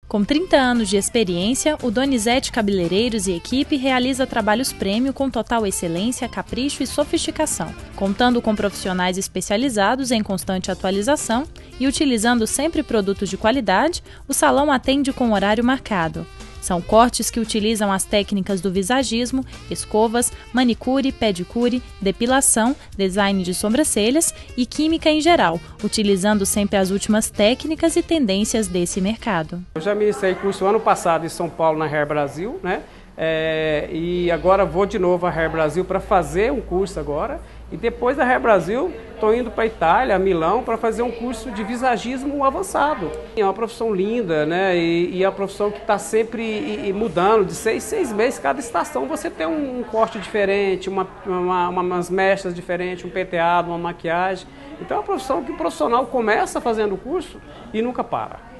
Com 30 anos de experiência, o Donizete Cabeleireiros e equipe realiza trabalhos prêmio com total excelência, capricho e sofisticação. Contando com profissionais especializados em constante atualização e utilizando sempre produtos de qualidade, o salão atende com horário marcado. São cortes que utilizam as técnicas do visagismo, escovas, manicure, pedicure, depilação, design de sobrancelhas e química em geral, utilizando sempre as últimas técnicas e tendências desse mercado. Eu já ministrei curso ano passado em São Paulo na Hair Brasil, né? E agora vou de novo à Hair Brasil para fazer um curso agora. E depois da Hair Brasil, estou indo para a Itália, Milão, para fazer um curso de visagismo avançado. É uma profissão linda, né? E é uma profissão que está sempre mudando, de 6 meses, cada estação você tem um corte diferente, umas mechas diferentes, um penteado, uma maquiagem. Então é uma profissão que o profissional começa fazendo o curso e nunca para.